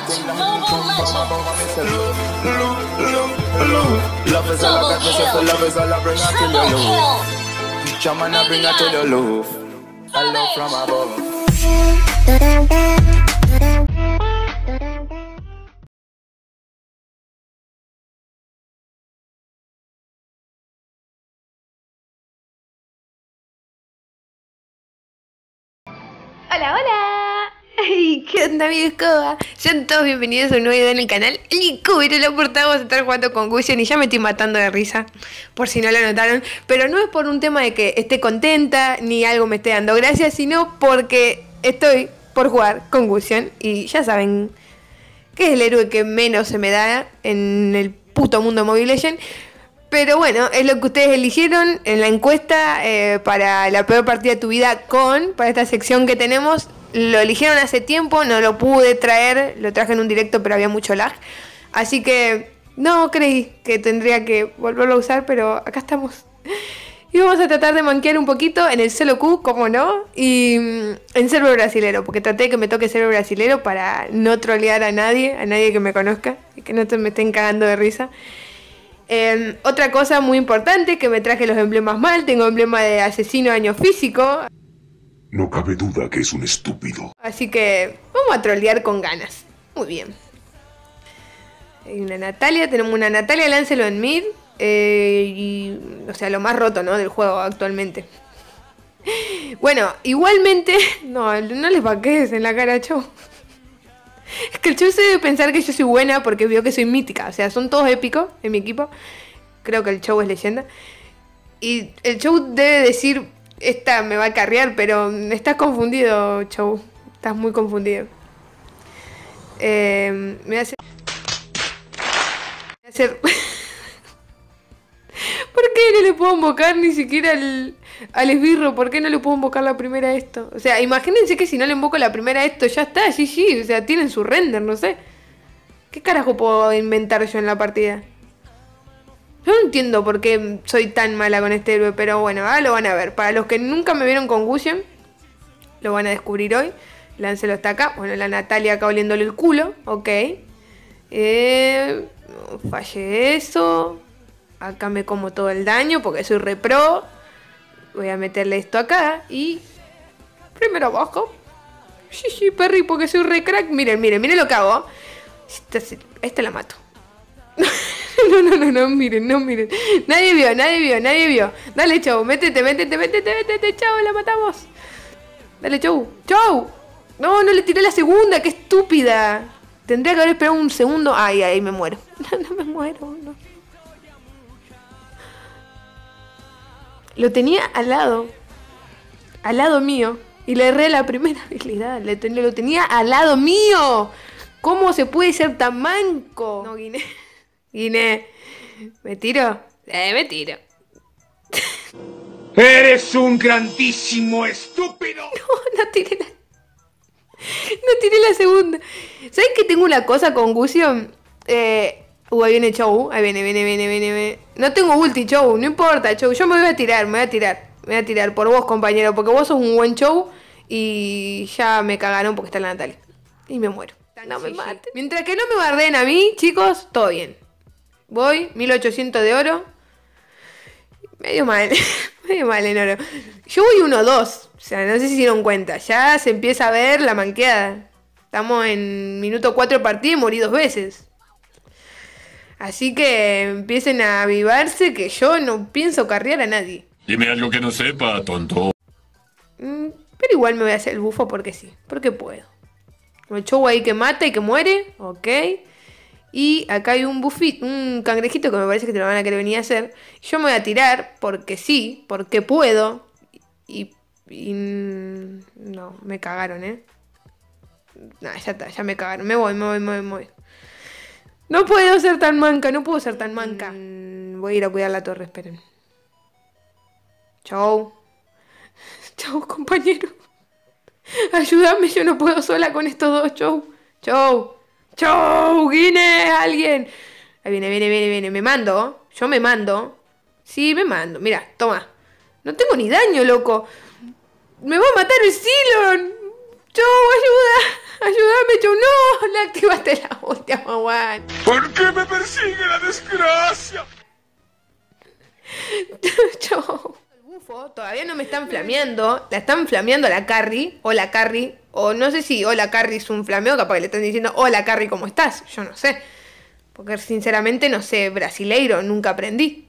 Mobile Legends. Love is all I got, love is all I bring out to your love. Shaman, I bring out to your love. I love from above. Hola, hola. Ay, ¿qué onda, amigos? ¿Cómo va? Sean todos bienvenidos a un nuevo video en el canal. El Nicubero, la portada, vamos a estar jugando con Gusion y ya me estoy matando de risa, por si no lo notaron. Pero no es por un tema de que esté contenta ni algo me esté dando gracias, sino porque estoy por jugar con Gusion y ya saben que es el héroe que menos se me da en el puto mundo de Mobile Legends. Pero bueno, es lo que ustedes eligieron en la encuesta para la peor partida de tu vida para esta sección que tenemos. Lo eligieron hace tiempo, no lo pude traer, lo traje en un directo pero había mucho lag. Así que no creí que tendría que volverlo a usar, pero acá estamos. Y vamos a tratar de manquear un poquito en el solo Q, como no, y en server brasilero, porque traté de que me toque server brasilero para no trolear a nadie que me conozca y que no me estén cagando de risa. Otra cosa muy importante, que me traje los emblemas mal. Tengo emblema de asesino daño físico. No cabe duda que es un estúpido. Así que vamos a trolear con ganas. Muy bien. Hay una Natalia, tenemos una Natalia, láncelo en mid. O sea, lo más roto, ¿no?, del juego actualmente. Bueno, igualmente... No les vaquees en la cara, Chow. Es que el Chow se debe pensar que yo soy buena porque vio que soy mítica. O sea, son todos épicos en mi equipo. Creo que el Chow es leyenda. Y el Chow debe decir... Esta me va a carrear, pero estás confundido, Chow. Estás muy confundido. Me voy a hacer... ¿Por qué no le puedo invocar ni siquiera al esbirro? ¿Por qué no le puedo invocar la primera a esto? O sea, imagínense que si no le invoco la primera a esto, ya está, GG. O sea, tienen su render, no sé. ¿Qué carajo puedo inventar yo en la partida? Yo no entiendo por qué soy tan mala con este héroe, pero bueno, ahora lo van a ver. Para los que nunca me vieron con Gusion, lo van a descubrir hoy. Láncelo hasta acá. Bueno, la Natalia acá oliéndole el culo. Ok. Fallé eso. Acá me como todo el daño porque soy re pro. Voy a meterle esto acá y... Primero abajo. Sí, perri, porque soy re crack. Miren lo que hago. Esta la mato. No, miren. Nadie vio. Dale, Chow, métete, Chow, la matamos. Dale, Chow. No le tiré la segunda, qué estúpida. Tendría que haber esperado un segundo. Ay, me muero. No me muero, no. Lo tenía al lado mío. Y le erré la primera habilidad. Lo tenía al lado mío. ¿Cómo se puede ser tan manco? No, Guiné. ¿Me tiro? Me tiro. ¡Eres un grandísimo estúpido! No tiré la segunda. ¿Sabes que tengo una cosa con Gusion? Ahí viene Chow. Ahí viene. No tengo ulti, Chow. No importa, Chow. Yo me voy a tirar. Me voy a tirar por vos, compañero. Porque vos sos un buen Chow. Y ya me cagaron porque está la Natalia. Y me muero. No me maten. Mientras que no me bardeen a mí, chicos, todo bien. Voy, 1800 de oro. Medio mal en oro. Yo voy 1-2. O sea, no sé si se dieron cuenta. Ya se empieza a ver la manqueada. Estamos en minuto 4 de partida y morí 2 veces. Así que empiecen a avivarse que yo no pienso carrear a nadie. Dime algo que no sepa, tonto. Pero igual me voy a hacer el bufo porque sí. Porque puedo. El Chow ahí que mata y que muere. Ok. Y acá hay un cangrejito que me parece que te lo van a querer venir a hacer. Yo me voy a tirar porque sí, porque puedo. Y no, me cagaron, No, ya está, ya me cagaron. Me voy. No puedo ser tan manca, Voy a ir a cuidar la torre, esperen. Chau, compañero. Ayúdame, yo no puedo sola con estos dos, Chow, Guinness, alguien. Ahí viene. Me mando. Yo me mando. Sí, me mando. Mira, toma. No tengo ni daño, loco. Me va a matar el Silon. Chow, ayuda. Ayúdame, Chow. No, le activaste la ulti a Mawan. ¿Por qué me persigue la desgracia? Chau. El bufo todavía no me están flameando. La están flameando a la Carry. Hola Carry. O no sé si hola Carry es un flameo. Capaz que le están diciendo hola Carry, ¿cómo estás? Yo no sé. Porque sinceramente no sé brasileiro. Nunca aprendí.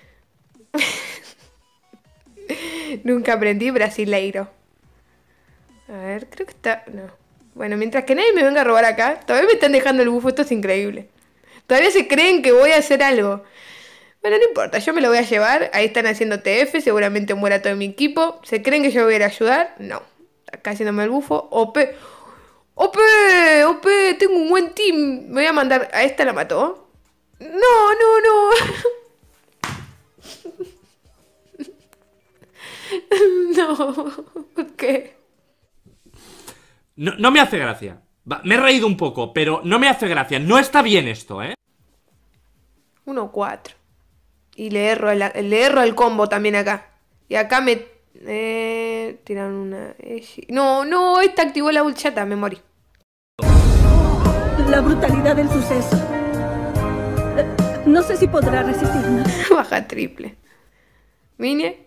Nunca aprendí brasileiro. A ver, creo que está... No. Bueno, mientras que nadie me venga a robar acá. Todavía me están dejando el bufo. Esto es increíble. Todavía se creen que voy a hacer algo. Bueno, no importa, yo me lo voy a llevar. Ahí están haciendo TF, seguramente muera todo mi equipo. ¿Se creen que yo voy a ir a ayudar? No. Acá haciéndome el bufo. OP. OP, OP, tengo un buen team. Me voy a mandar... ¿A esta la mató? No, no, no. No. ¿Por qué? No me hace gracia. Me he reído un poco, pero no me hace gracia. No está bien esto, ¿eh? 1-4. Y le erro al combo también acá. Y acá me... tiraron una... No, no, esta activó la ulchata, me morí. La brutalidad del suceso. No sé si podrá resistirme. Baja triple. Mine.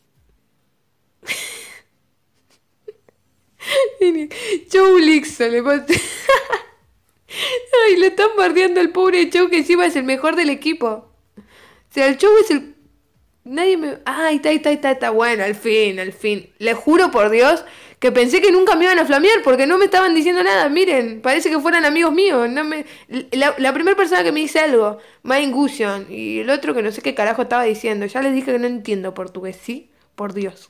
Mine. Chou Lixo le pasé. Ay, le están bardeando al pobre Chou, que encima es el mejor del equipo. O sea, el Chou es el... Nadie me... Ay, está. Bueno, al fin. Le juro por Dios que pensé que nunca me iban a flamear porque no me estaban diciendo nada. Miren, parece que fueran amigos míos. No me... La primera persona que me dice algo, Main Gusion. Y el otro que no sé qué carajo estaba diciendo. Ya les dije que no entiendo portugués, ¿sí? Por Dios.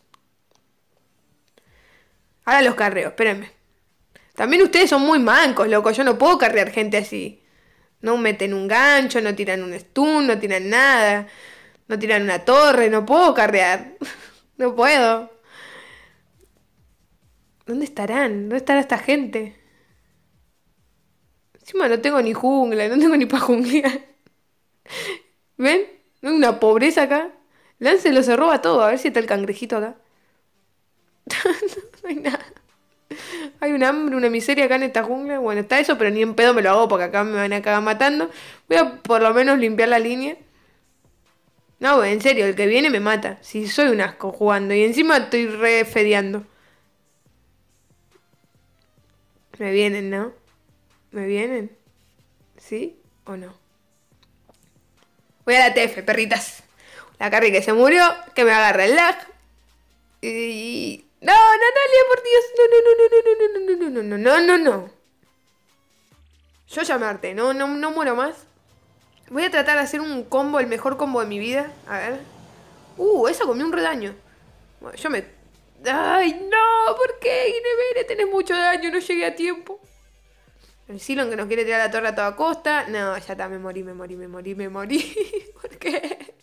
Ahora los carreo, espérenme. También ustedes son muy mancos, loco. Yo no puedo carrear gente así. No meten un gancho, no tiran un stun, no tiran nada. No tiran una torre, no puedo carrear. No puedo. ¿Dónde estarán? ¿Dónde estará esta gente? Encima no tengo ni jungla, no tengo ni para junglear. ¿Ven? ¿No hay una pobreza acá? Láncelo, se roba todo. A ver si está el cangrejito acá. No hay nada. Hay un hambre, una miseria acá en esta jungla. Bueno, está eso, pero ni en pedo me lo hago porque acá me van a acabar matando. Voy a por lo menos limpiar la línea. No, en serio, el que viene me mata. Si soy un asco jugando. Y encima estoy re fedeando. Me vienen, ¿no? ¿Me vienen? ¿Sí o no? Voy a la TF, perritas. La Carry que se murió. Que me agarra el lag. Y... No, Natalia, por Dios. No. Yo llamarte, no muero más. Voy a tratar de hacer un combo, el mejor combo de mi vida. A ver. Eso comió un redaño. Bueno, yo me... ¡Ay, no! ¿Por qué, Guinevere? Tenés mucho daño, no llegué a tiempo. El Silon que nos quiere tirar la torre a toda costa. No, ya está, me morí. ¿Por qué?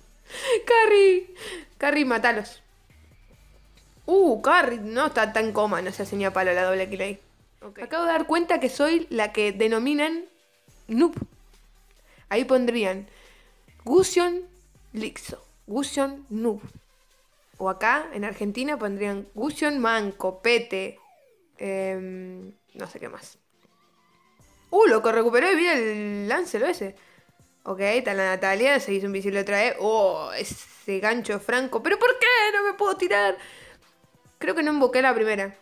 Carry, matalos. Carry, no está tan coma, no se hace palo la doble kill ahí. Okay. Acabo de dar cuenta que soy la que denominan noob. Ahí pondrían Gusion Lixo, Gusion noob. O acá, en Argentina, pondrían Gusion manco, pete, no sé qué más. Loco, recuperó de vida el Lancelo ese. Ok, está la Natalia, se hizo invisible otra vez. Ese gancho franco. ¿Pero por qué no me puedo tirar? Creo que no invoqué la primera.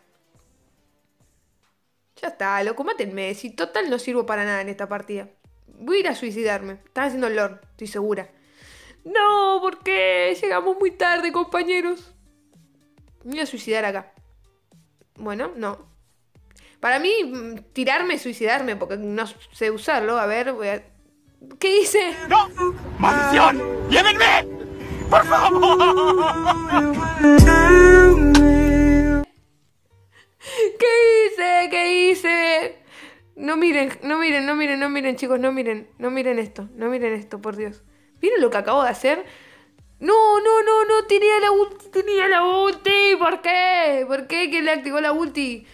Ya está, loco, mátenme. Si total no sirvo para nada en esta partida. Voy a ir a suicidarme. Están haciendo el lord, estoy segura. No, ¿por qué? Llegamos muy tarde, compañeros. Me voy a suicidar acá. Bueno, no. Para mí, tirarme es suicidarme, porque no sé usarlo. A ver, voy a... ¿Qué hice? ¡No! ¡Maldición! ¡Llévenme! ¡Por favor! ¿Qué hice? No miren, chicos, no miren esto, por Dios. ¿Vieron lo que acabo de hacer? No, tenía la ulti, ¿por qué? ¿Quién le activó la ulti?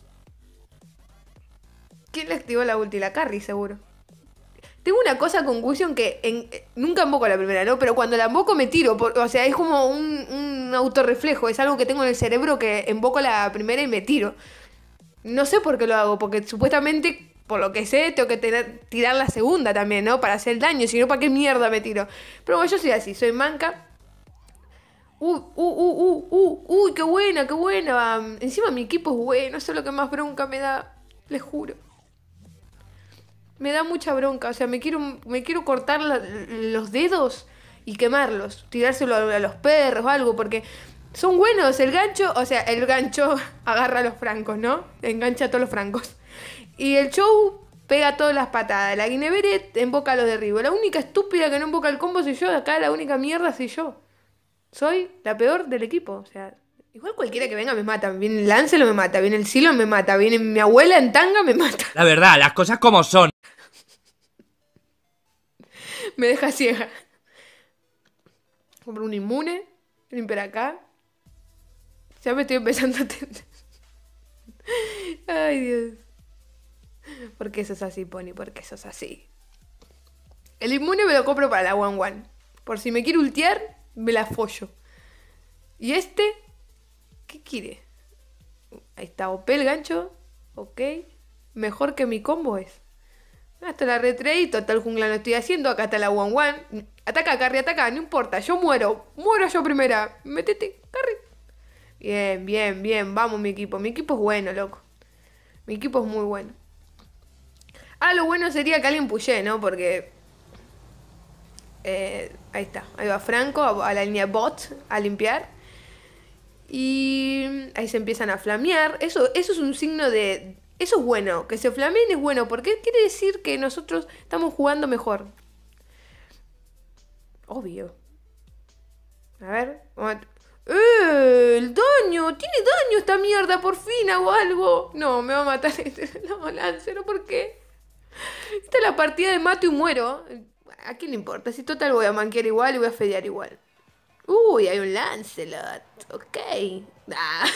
La Carry, seguro. Tengo una cosa con Gusion que nunca invoco la primera, ¿no? Pero cuando la invoco me tiro. O sea, es como un autorreflejo. Es algo que tengo en el cerebro que invoco la primera y me tiro. No sé por qué lo hago, porque supuestamente por lo que sé, tengo que tirar la segunda también, ¿no? Para hacer el daño, si no, ¿para qué mierda me tiro? Pero bueno, yo soy así, soy manca. Uy, qué buena, qué buena. Encima mi equipo es bueno, eso es lo que más bronca me da, les juro. Me da mucha bronca, o sea, me quiero cortar los dedos y quemarlos, tirárselo a los perros o algo, porque son buenos. El gancho agarra a los francos, ¿no? Engancha a todos los francos. Y el show pega todas las patadas. La Guinevere emboca a los derribos. La única estúpida que no emboca el combo soy yo. Acá la única mierda soy yo. Soy la peor del equipo. O sea, igual cualquiera que venga me mata. Viene el Lancelo me mata. Viene el Silo me mata. Viene mi abuela en tanga me mata. La verdad, las cosas como son. Me deja ciega. Compro un inmune. Limpiar acá. Ya me estoy empezando a entender. Ay, Dios. ¿Por qué sos así, Pony? ¿Por qué sos así? El inmune me lo compro para la 1-1. Por si me quiere ultear, me la follo. ¿Y este? ¿Qué quiere? Ahí está, OP el gancho. Ok. Mejor que mi combo es. Hasta la retrade, total jungla no estoy haciendo. Acá está la 1-1. Ataca, Carry, ataca, no importa. Yo muero. Muero yo primera. Métete, Carry. Bien, bien, bien. Vamos, mi equipo. Mi equipo es bueno, loco. Mi equipo es muy bueno. Ah, lo bueno sería que alguien pushee, ¿no? Porque... ahí está. Ahí va Franco a la línea bot a limpiar. Y ahí se empiezan a flamear. Eso es un signo de... Eso es bueno. Que se flameen es bueno. Porque quiere decir que nosotros estamos jugando mejor. Obvio. A ver. El daño. Tiene daño esta mierda. Por fin hago algo. No, me va a matar este. No, Lancero, ¿por qué? Esta es la partida de mato y muero. ¿A quién le importa? Si total voy a manquear igual y voy a fedear igual. Uy, hay un Lancelot. Ok. Ah.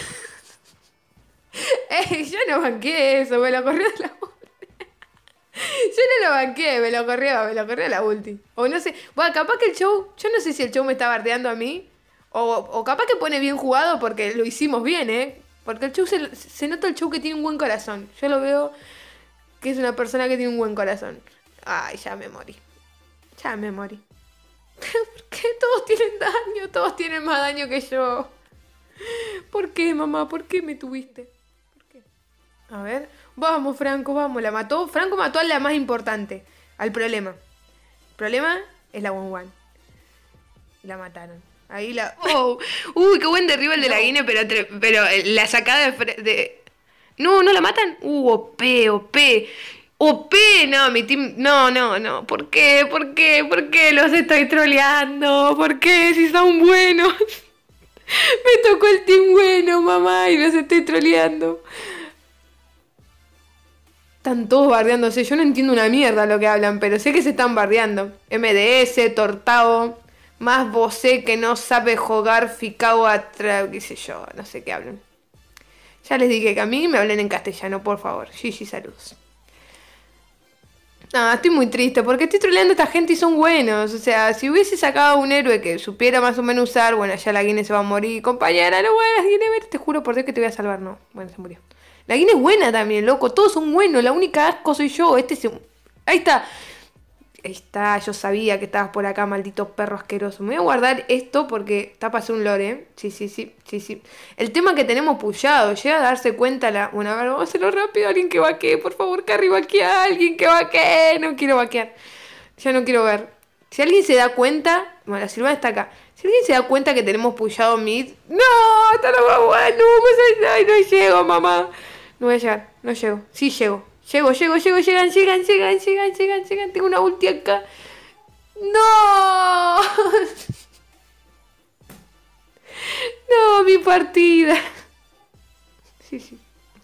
Yo no banqué eso, me lo corrió de la ulti. Yo no lo banqué, me lo corrió la ulti. O no sé, bueno, capaz que el show, yo no sé si el show me está bardeando a mí. O capaz que pone bien jugado porque lo hicimos bien, Porque el show se nota el show que tiene un buen corazón. Yo lo veo que es una persona que tiene un buen corazón. Ay, ya me morí. Ya me morí. ¿Por qué todos tienen daño? Todos tienen más daño que yo. ¿Por qué, mamá? ¿Por qué me tuviste? ¿Por qué? A ver. Vamos, Franco, vamos. La mató. Franco mató a la más importante. Al problema. El problema es la 1-1. La mataron. Ahí la... Oh. Uy, qué buen derribo el de la Guine, pero la sacada de... No, ¿no la matan? OP. OP, no, mi team... No. ¿Por qué? ¿Por qué los estoy troleando? ¿Por qué? Si son buenos. Me tocó el team bueno, mamá, y los estoy troleando. Están todos bardeándose. Yo no entiendo una mierda lo que hablan, pero sé que se están bardeando. MDS, Tortao, más vocé que no sabe jugar, ficao atrás, qué sé yo, no sé qué hablan. Ya les dije que a mí me hablen en castellano, por favor. Gigi, saludos. No, estoy muy triste porque estoy troleando a esta gente y son buenos. O sea, si hubiese sacado un héroe que supiera más o menos usar, bueno, ya la Guine se va a morir. Compañera, no buenas, Guine, te juro por Dios que te voy a salvar. No, bueno, se murió. La Guine es buena también, loco. Todos son buenos. La única asco soy yo. Ahí está. Ahí está, yo sabía que estabas por acá, maldito perro asqueroso. Me voy a guardar esto porque está para hacer un lore, Sí. El tema que tenemos pushado, llega a darse cuenta Bueno, a ver, vamos a hacerlo rápido. Alguien que vaquee, por favor, Carry, vaquea. Alguien que vaquee. No quiero vaquear. Ya no quiero ver. Si alguien se da cuenta... Bueno, la Silvana está acá. Si alguien se da cuenta que tenemos pushado mid... ¡No! ¡Está la guagua! ¡No! ¡Ay, no llego, mamá! No voy a llegar. No llego. Sí llego. Llegan. Tengo una ulti acá. ¡No! No, mi partida. Sí.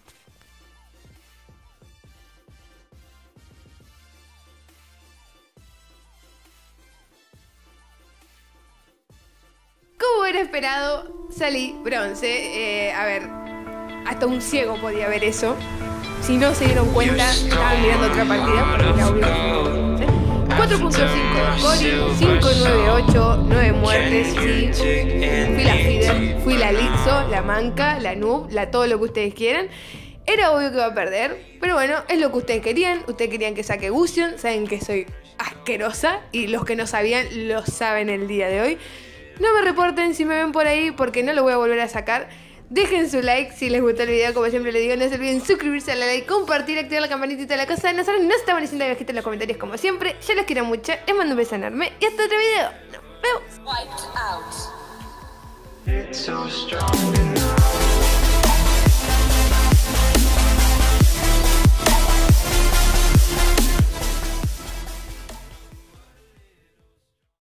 Como era esperado, salí bronce. A ver, hasta un ciego podía ver eso. Si no se dieron cuenta, estaban mirando otra partida porque la obvio. 4.5 de Cory, 598, 9 muertes, sí. Fui la Feeder, fui la Lixo, la Manca, la Noob, todo lo que ustedes quieran. Era obvio que iba a perder, pero bueno, es lo que ustedes querían. Ustedes querían que saque Gusion, saben que soy asquerosa y los que no sabían lo saben el día de hoy. No me reporten si me ven por ahí porque no lo voy a volver a sacar. Dejen su like si les gustó el video, como siempre les digo, no se olviden suscribirse, darle like, compartir, activar la campanita de la cosa. Nosotros nos estamos diciendo abajito en los comentarios como siempre. Yo los quiero mucho, les mando un beso enorme y hasta otro video. Nos vemos. Wiped out. It's so strong enough.